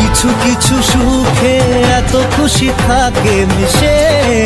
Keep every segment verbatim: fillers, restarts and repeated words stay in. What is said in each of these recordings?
কিছু কিছু সুখে এত খুশি থাকে মিশে,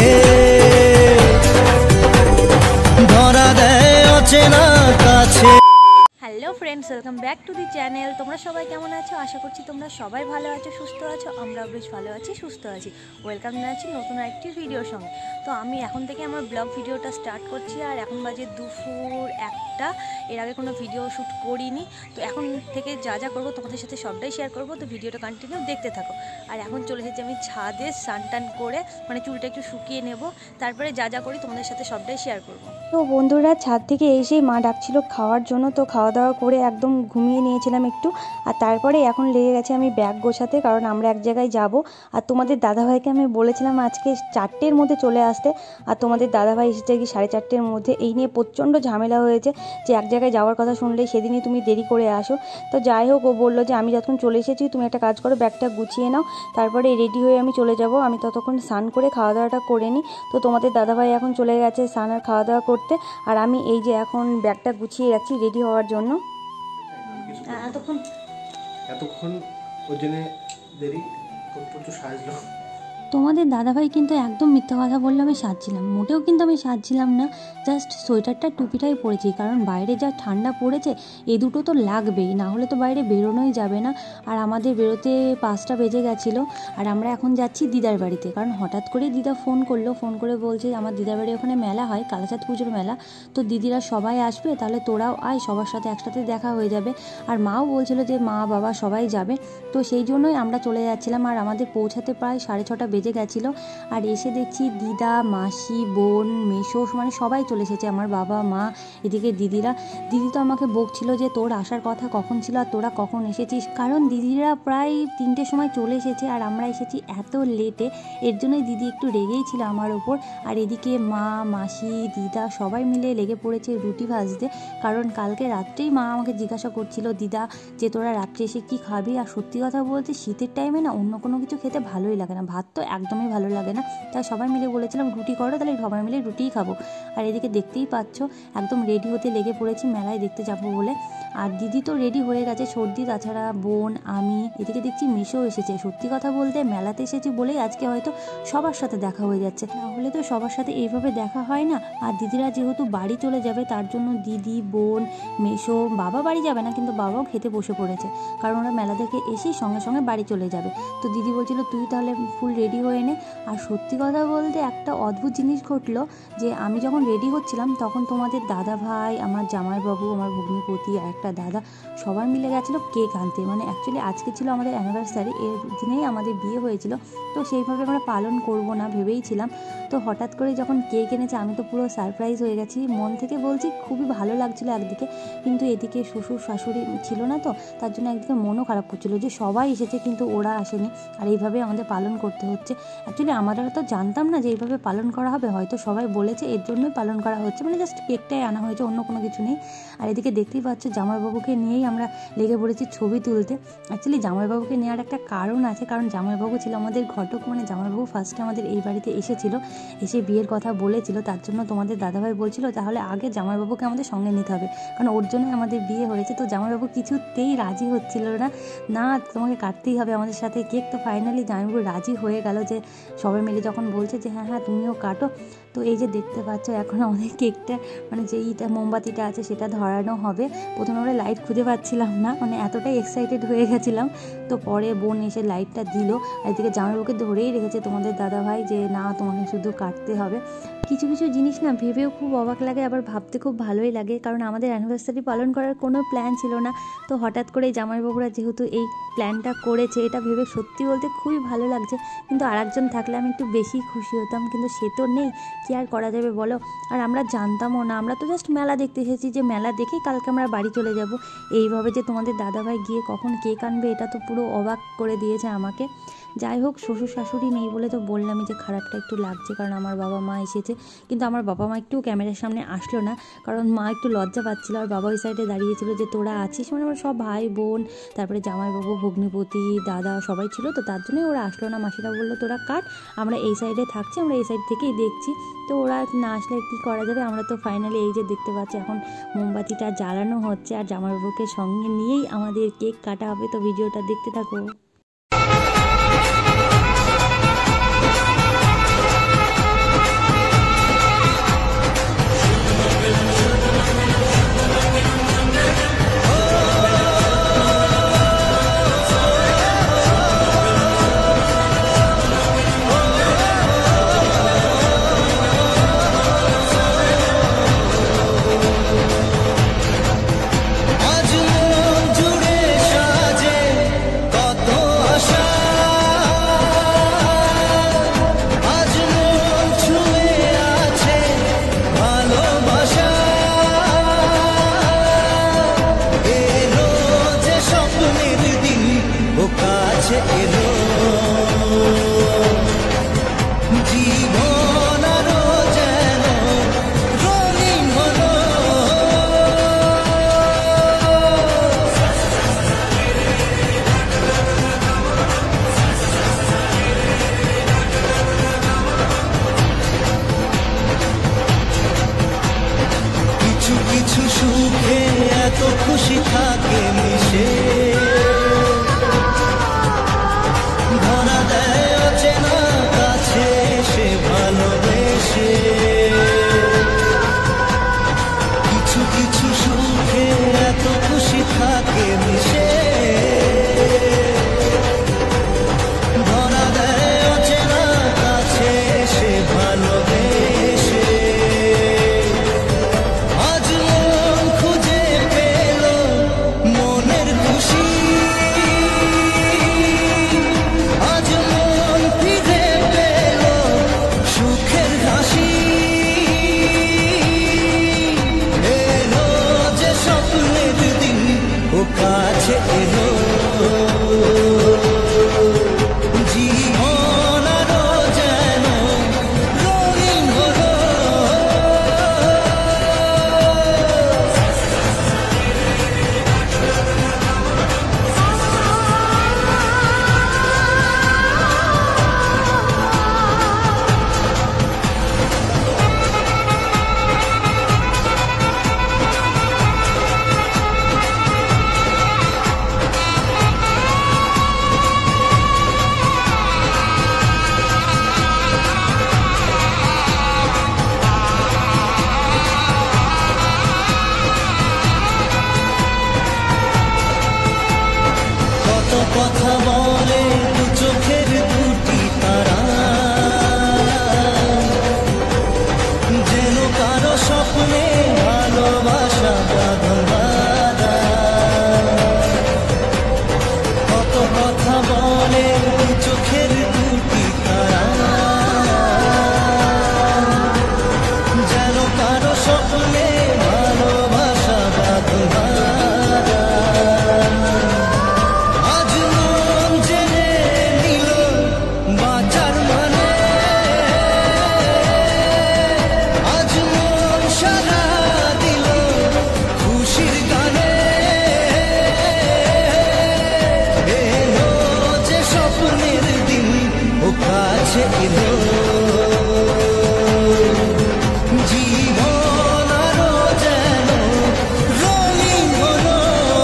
ধরা দেয় অচেনা কাছে। Hello friends, welcome back to the channel. তোমরা সবাই কেমন আছো? আশা করছি তোমরা সবাই ভালো আছো, সুস্থ আছো। আমরাও বেশ ভালো আছি, সুস্থ আছি। ওয়েলকাম জানাচ্ছি নতুন একটি ভিডিওর সঙ্গে। তো আমি এখন থেকে আমার ব্লগ ভিডিওটা স্টার্ট করছি, আর এখন বাজে দুপুর একটা। এর আগে কোনো ভিডিও শ্যুট করিনি, তো এখন থেকে যা যা করবো তোমাদের সাথে সবটাই শেয়ার করবো। তো ভিডিওটা কন্টিনিউ দেখতে থাকো। আর এখন চলে এসেছি আমি ছাদে, স্নান টান করে মানে চুলটা একটু শুকিয়ে নেব, তারপরে যা যা করি তোমাদের সাথে সবটাই শেয়ার করবো। তো বন্ধুরা, ছাদ থেকে এসেই মা ডাকছিল খাওয়ার জন্য, তো খাওয়া দাওয়া করে একদম ঘুমিয়ে নিয়েছিলাম একটু। আর তারপরে এখন লেগে গেছে আমি ব্যাগ গোছাতে, কারণ আমরা এক জায়গায় যাব। আর তোমাদের দাদাভাইকে আমি বলেছিলাম আজকে চারটের মধ্যে চলে আসতে, আর তোমাদের দাদাভাই এসেছে কি সাড়ে চারটের মধ্যে। এই নিয়ে প্রচণ্ড ঝামেলা হয়েছে যে এক জায়গায় যাওয়ার কথা শুনলেই সেদিনই তুমি দেরি করে আসো। তো যাই হোক, ও বললো যে আমি যতক্ষণ চলে এসেছি তুমি একটা কাজ করো, ব্যাগটা গুছিয়ে নাও, তারপরে রেডি হয়ে আমি চলে যাব। আমি ততক্ষণ স্নান করে খাওয়া দাওয়াটা করে নিই। তো তোমাদের দাদাভাই এখন চলে গেছে স্নান আর খাওয়া দাওয়া করতে, আর আমি এই যে এখন ব্যাগটা গুছিয়ে যাচ্ছি রেডি হওয়ার জন্য। এতক্ষণ এতক্ষণ ওর জন্য দেরি প্রচুর সাজলো। তোমাদের দাদাভাই কিন্তু একদম মিথ্যা কথা বললো আমি সাজছিলাম, মোটেও কিন্তু আমি সাজছিলাম না। জাস্ট সোয়েটারটা টুপিটাই পরেছি, কারণ বাইরে যা ঠান্ডা পড়েছে এ দুটো তো লাগবেই, না হলে তো বাইরে বেরোনোই যাবে না। আর আমাদের বেরোতে পাঁচটা বেজে গেছিলো, আর আমরা এখন যাচ্ছি দিদার বাড়িতে। কারণ হঠাৎ করে দিদা ফোন করলো, ফোন করে বলছে আমার দিদার বাড়ি ওখানে মেলা হয়, কালাচাঁদ পুজোর মেলা, তো দিদিরা সবাই আসবে, তাহলে তোরাও আয়, সবার সাথে একসাথে দেখা হয়ে যাবে। আর মাও বলছিল যে মা বাবা সবাই যাবে, তো সেই জন্যই আমরা চলে যাচ্ছিলাম। আর আমাদের পৌঁছাতে প্রায় সাড়ে ছটা বেজে গেছিলো। আর এসে দেখছি দিদা, মাসি, বোন, মেশো মানে সবাই চলে এসেছে, আমার বাবা মা, এদিকে দিদিরা। দিদি তো আমাকে বকছিল যে তোর আসার কথা কখন ছিল আর তোরা কখন এসেছিস, কারণ দিদিরা প্রায় তিনটের সময় চলে এসেছে আর আমরা এসেছি এত লেটে, এর জন্যই দিদি একটু রেগেই ছিল আমার ওপর। আর এদিকে মা, মাসি, দিদা সবাই মিলে লেগে পড়েছে রুটি ভাজতে, কারণ কালকে রাত্রেই মা আমাকে জিজ্ঞাসা করছিল দিদা যে তোরা রাত্রে এসে কী খাবি। আর সত্যি কথা বলতে শীতের টাইমে না অন্য কোনো কিছু খেতে ভালোই লাগে না, ভাত তো একদমই ভালো লাগে না। তাই সবাই মিলে বলেছিলাম রুটি করো, তাহলে সবাই মিলে রুটিই খাবো। আর এদিকে দেখতেই পাচ্ছ একদম রেডি হতে লেগে পড়েছি মেলায় দেখতে যাবো বলে। আর দিদি তো রেডি হয়ে গেছে, সর্দি, তাছাড়া বোন, আমি, এদিকে দেখছি মিশো এসেছে। সত্যি কথা বলতে মেলাতে এসেছি বলেই আজকে হয়তো সবার সাথে দেখা হয়ে যাচ্ছে, না হলে তো সবার সাথে এইভাবে দেখা হয় না। আর দিদিরা যেহেতু বাড়ি চলে যাবে তার জন্য দিদি, বোন, মেশো, বাবা বাড়ি যাবে না কিন্তু বাবাও খেতে বসে পড়েছে, কারণ ওরা মেলা থেকে এসেই সঙ্গে সঙ্গে বাড়ি চলে যাবে। তো দিদি বলছিল তুই তাহলে ফুল রেডি হয়ে নে। আর সত্যি কথা বলতে একটা অদ্ভুত জিনিস ঘটলো, যে আমি যখন রেডি হচ্ছিলাম তখন তোমাদের দাদা ভাই, আমার জামাইবাবু, আমার ভগ্নিপতি আর একটা দাদা সবাই মিলে গেছিলো কেক আনতে। মানে অ্যাকচুয়ালি আজকে ছিল আমাদের অ্যানিভার্সারি, এর দিনেই আমাদের বিয়ে হয়েছিল, তো সেইভাবে আমরা পালন করব না ভেবেইছিলাম। তো হঠাৎ করে যখন কেক এনেছে আমি তো পুরো সারপ্রাইজ হয়ে গেছি, মন থেকে বলছি খুবই ভালো লাগছিলো একদিকে, কিন্তু এদিকে শ্বশুর শাশুড়ি ছিল না, তো তার জন্য একদিকে মনও খারাপ করছিলো যে সবাই এসেছে কিন্তু ওরা আসেনি, আর এইভাবে আমাদের পালন করতে হচ্ছে। অ্যাকচুয়ালি আমরা তো জানতাম না যে এইভাবে পালন করা হবে, হয়তো সবাই বলেছে এর জন্যই পালন করা হচ্ছে, মানে জাস্ট কেকটাই আনা হয়েছে, অন্য কোনো কিছু নেই। আর এদিকে দেখতেই পাচ্ছ জামাইবাবুকে নিয়েই আমরা লেগে পড়েছি ছবি তুলতে। অ্যাকচুয়ালি জামাইবাবুকে নেওয়ার একটা কারণ আছে, কারণ জামাইবাবু ছিল আমাদের ঘটক, মানে জামাইবাবু ফার্স্টে আমাদের এই বাড়িতে এসেছিল, এসে বিয়ের কথা বলেছিল, তার জন্য তোমাদের দাদাভাই বলছিল তাহলে আগে জামাইবাবুকে আমাদের সঙ্গে নিতে হবে, কারণ ওর জন্যই আমাদের বিয়ে হয়েছে। তো জামাইবাবু কিছুতেই রাজি হচ্ছিল না, না তোমাকে কাটতেই হবে আমাদের সাথে কেক। তো ফাইনালি জামাইবাবু রাজি হয়ে গেল, যে সবাই মিলে যখন বলছে যে হ্যাঁ হ্যাঁ তুমিও কাটো। তো এই যে দেখতে পাচ্ছ এখন আমাদের কেকটা মানে যে ইটা মোমবাতিটা আছে সেটা ধরানো হবে। প্রথমে আমরা লাইট খুঁজে পাচ্ছিলাম না, মানে এতটাই এক্সাইটেড হয়ে গেছিলাম। তো পরে বোন এসে লাইটটা দিল, আর এদিকে জামাইবাবুকে ধরেই রেখেছে তোমাদের দাদাভাই যে না তোমাকে শুধু কাটতে হবে। কিছু কিছু জিনিস না ভেবেও খুব অবাক লাগে, আবার ভাবতে খুব ভালোই লাগে, কারণ আমাদের অ্যানিভার্সারি পালন করার কোনো প্ল্যান ছিল না, তো হঠাৎ করে জামাইবাবুরা যেহেতু এই প্ল্যানটা করেছে এটা ভেবে সত্যি বলতে খুবই ভালো লাগছে। কিন্তু আরেকজন থাকলে আমি একটু বেশি খুশি হতাম, কিন্তু সে তো নেই, কি আর করা যাবে বলো। আর আমরা জানতামও না, আমরা তো জাস্ট মেলা দেখতে এসেছি, যে মেলা দেখেই কালকে আমরা বাড়ি চলে যাব। এইভাবে যে তোমাদের দাদাভাই গিয়ে কখন কেক আনবে এটা তো পুরো অবাক করে দিয়েছে আমাকে। যাই হোক, শ্বশুর শাশুড়ি নেই বলে তো বললামই যে খারাপটা একটু লাগছে, কারণ আমার বাবা মা এসেছে, কিন্তু আমার বাবা মা একটু ক্যামেরার সামনে আসলো না, কারণ মা একটু লজ্জা পাচ্ছিল, আর বাবা ওই সাইডে দাঁড়িয়েছিল যে তোরা আছিস, মানে আমার সব ভাই বোন, তারপরে জামাইবাবু, ভগ্নিপতি, দাদা সবাই ছিল, তো তার জন্যই ওরা আসলো না। মাসিরা বললো তোরা কাট, আমরা এই সাইডে থাকছি, আমরা এই সাইড থেকেই দেখছি। তো ওরা না আসলে কী করা যাবে, আমরা তো ফাইনালি এই যে দেখতে পাচ্ছি এখন মোমবাতিটা জ্বালানো হচ্ছে, আর জামাইবাবুকে সঙ্গে নিয়েই আমাদের কেক কাটা হবে। তো ভিডিওটা দেখতে থাকো। কাছে এলো জীবন আরো যেন রঙিন হলো। কিছু কিছু সুখে এত খুশি থাকে মিশে, ধরা দেয় অচেনা কাছে সে ভালোবেসে। কিছু কিছু সুখে এত খুশি থাকে মিশে, ধরা দেয় অচেনা কাছে সে ভালোবেসে। আজ মন খুঁজে পেল মনের খুশি, আজ মন ফিরে পেল সুখের হাসি। এলো যে স্বপ্নের দিন ও কাছে এলো জীবন আরো যেন রঙিন হলো। কত কথা বলে দু চোখের দুটি তারা, যেন কারো স্বপ্নে ভালোবাসা বাঁধা। কত কথা বলে দু চোখের দুটি তারা, যেন কারো স্বপ্নে ভালোবাসা বাঁধা। আজ মন জেনে নিল বাঁচার মানে, আজ মন সারা দিল খুশির গানে। এলো যে স্বপ্নের দিন ও কাছে এলো জীবন আরো যেন রঙিন হলো।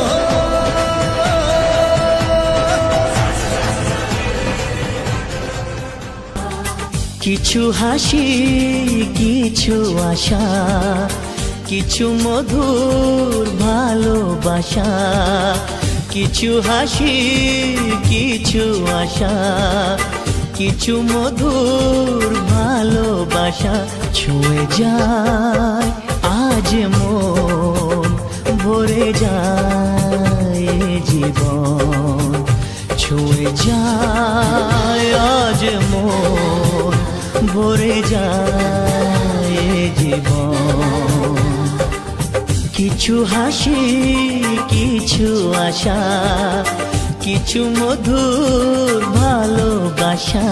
কিছু হাসি কিছু আশা, কিছু মধুর ভালোবাসা। কিছু হাসি কিছু আশা, কিছু মধুর ভালোবাসা। ছুঁয়ে যায় আজ মন, ভরে যায় জীবন। ছুঁয়ে যায় আজ মন, ভরে যায় জীবন। কিছু হাসি কিছু আশা, কিছু মধুর ভালোবাসা।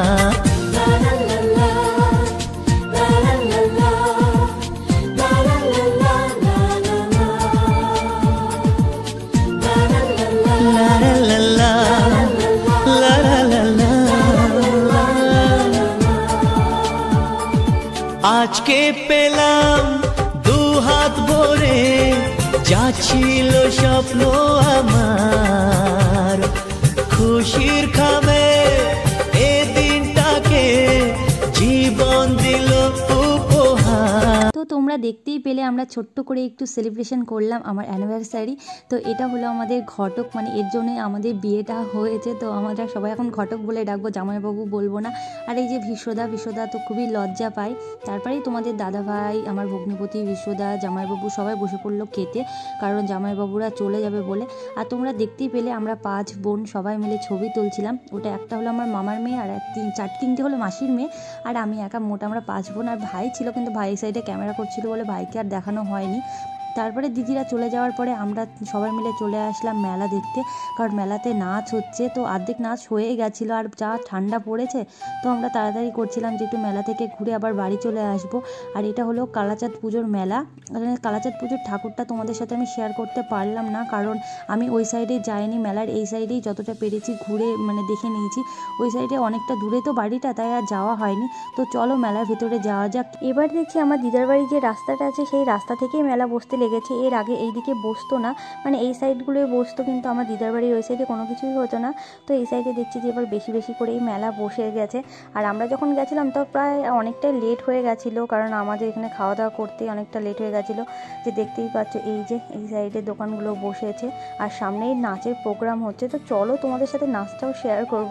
আজকে পেলাম দু হাত ভরে, যা ছিল স্বপ্ন আমার। খুশির খামে এ দিনটাকে জীবন দিল উপহার। তো তোমরা দেখতেই পেলে আমরা ছোট্ট করে একটু সেলিব্রেশন করলাম আমার অ্যানিভার্সারি। তো এটা হলো আমাদের ঘটক, মানে এর জন্যই আমাদের বিয়েটা হয়েছে। তো আমরা সবাই এখন ঘটক বলে ডাকবো, জামাইবাবু বলবো না। আর এই যে বিশ্বদা, বিশ্বদা তো খুবই লজ্জা পায়। তারপরেই তোমাদের দাদাভাই, আমার ভগ্নিপতি, বিশ্বদা, জামাইবাবু সবাই বসে পড়লো খেতে, কারণ জামাইবাবুরা চলে যাবে বলে। আর তোমরা দেখতেই পেলে আমরা পাঁচ বোন সবাই মিলে ছবি তুলছিলাম। ওটা একটা হলো আমার মামার মেয়ে, আর এক তিন চার তিনটে হলো মাসির মেয়ে, আর আমি একা। মোট আমরা পাঁচ বোন। আর ভাই ছিল, কিন্তু ভাই সাইডে ক্যামেরা করছিল বলে ভাইকে আর দেখানো হয়নি। তারপরে দিদিরা চলে যাওয়ার পরে আমরা সবাই মিলে চলে আসলাম মেলা দেখতে, কারণ মেলাতে নাচ হচ্ছে। তো অর্ধেক নাচ হয়ে গেছিলো, আর যা ঠান্ডা পড়েছে তো আমরা তাড়াতাড়ি করছিলাম যে একটু মেলা থেকে ঘুরে আবার বাড়ি চলে আসবো। আর এটা হলো কালাচাঁদ পুজোর মেলা। কালাচাঁদ পুজোর ঠাকুরটা তোমাদের সাথে আমি শেয়ার করতে পারলাম না, কারণ আমি ওই সাইডে যাইনি, মেলার এই সাইডেই যতটা পেরেছি ঘুরে মানে দেখে নিয়েছি। ওই সাইডে অনেকটা দূরে তো বাড়িটা, তাই আর যাওয়া হয়নি। তো চলো মেলার ভেতরে যাওয়া যাক। এবার দেখছি আমার দিদার বাড়ির যে রাস্তাটা আছে সেই রাস্তা থেকেই মেলা বসতে লেগেছে। এর আগে এই দিকে বসতো না, মানে এই সাইডগুলোই বসতো, কিন্তু আমার দিদার বাড়ির ওই সাইডে কোনো কিছুই হতো না। তো এই সাইডে দেখছি যে এবার বেশি বেশি করেই মেলা বসে গেছে। আর আমরা যখন গেছিলাম তো প্রায় অনেকটাই লেট হয়ে গেছিলো, কারণ আমাদের এখানে খাওয়া দাওয়া করতেই অনেকটা লেট হয়ে গেছিলো। যে দেখতেই পাচ্ছ এই যে এই সাইডে দোকানগুলো বসেছে আর সামনেই নাচের প্রোগ্রাম হচ্ছে। তো চলো তোমাদের সাথে নাচটাও শেয়ার করব।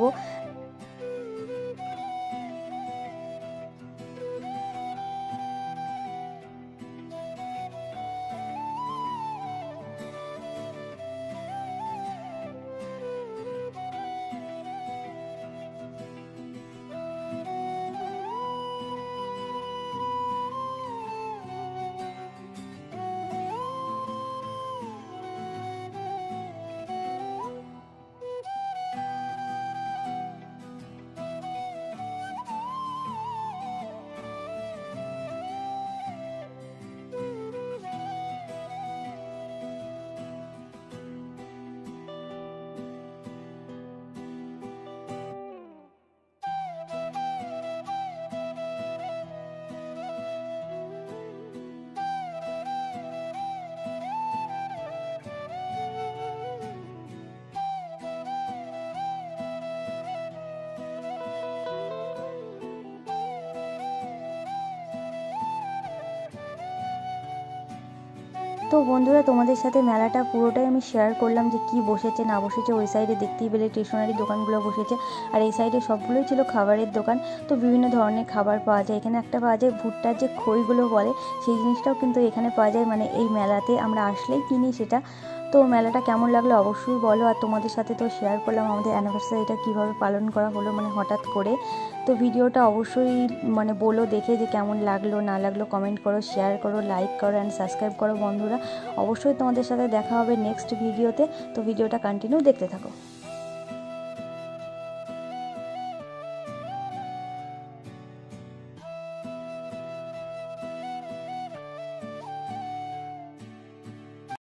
তো বন্ধুরা তোমাদের সাথে মেলাটা পুরোটাই আমি শেয়ার করলাম যে কি বসেছে না বসেছে। ওই সাইডে দেখতেই পেলে স্টেশনারি দোকানগুলো বসেছে, আর এই সাইডে সবগুলোই ছিল খাবারের দোকান। তো বিভিন্ন ধরনের খাবার পাওয়া যায় এখানে। একটা পাওয়া যায় ভুট্টার যে খইগুলো বলে, সেই জিনিসটাও কিন্তু এখানে পাওয়া যায়, মানে এই মেলাতে আমরা আসলেই কিনি সেটা। তো মেলাটা কেমন লাগলো অবশ্যই বলো। আর তোমাদের সাথে তো শেয়ার করলাম আমাদের অ্যানিভার্সারিটা কীভাবে পালন করা হলো, মানে হঠাৎ করে। তো ভিডিওটা অবশ্যই মানে বলো দেখে যে কেমন লাগলো না লাগলো, কমেন্ট করো, শেয়ার করো, লাইক করো অ্যান্ড সাবস্ক্রাইব করো বন্ধুরা। অবশ্যই তোমাদের সাথে দেখা হবে নেক্সট ভিডিওতে। তো ভিডিওটা কন্টিনিউ দেখতে থাকো।